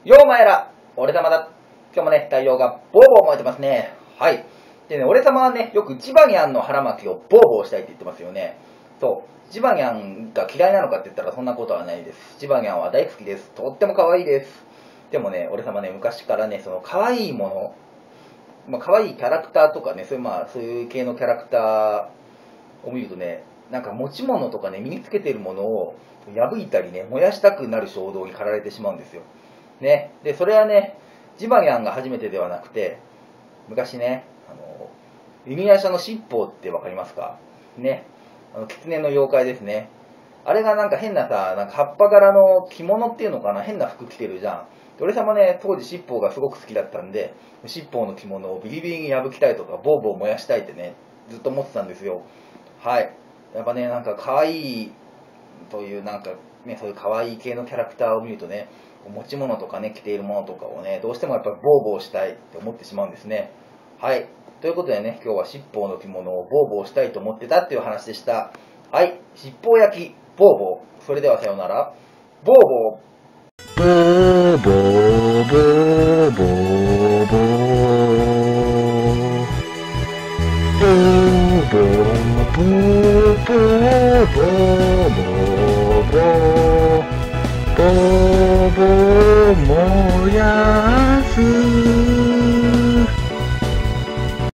ようまえら、俺様だ。今日もね、太陽がボーボー燃えてますね。はい。でね、俺様はね、よくジバニャンの腹巻きをボーボーしたいって言ってますよね。そう。ジバニャンが嫌いなのかって言ったらそんなことはないです。ジバニャンは大好きです。とっても可愛いです。でもね、俺様ね、昔からね、その可愛いもの、可愛いキャラクターとかね、そういう系のキャラクターを見るとね、なんか持ち物とかね、身につけているものを破いたりね、燃やしたくなる衝動に駆られてしまうんですよ。ね。で、それはね、ジバニャンが初めてではなくて、昔ね、弓矢社の七宝ってわかりますかね。狐の妖怪ですね。あれがなんか変なさ、なんか葉っぱ柄の着物っていうのかな、変な服着てるじゃん。俺様ね、当時七宝がすごく好きだったんで、七宝の着物をビリビリに破きたいとか、ボーボー燃やしたいってね、ずっと思ってたんですよ。はい。やっぱね、なんか可愛いというなんかね、そういう可愛い系のキャラクターを見るとね、持ち物とかね、着ているものとかをね、どうしてもやっぱりボーボーしたいって思ってしまうんですね。はい。ということでね、今日は七宝の着物をボーボーしたいと思ってたっていう話でした。はい。七宝焼き、ボーボー。それではさようなら。ボーボー。 ボーボーボーボーボーボーボーボーボーボー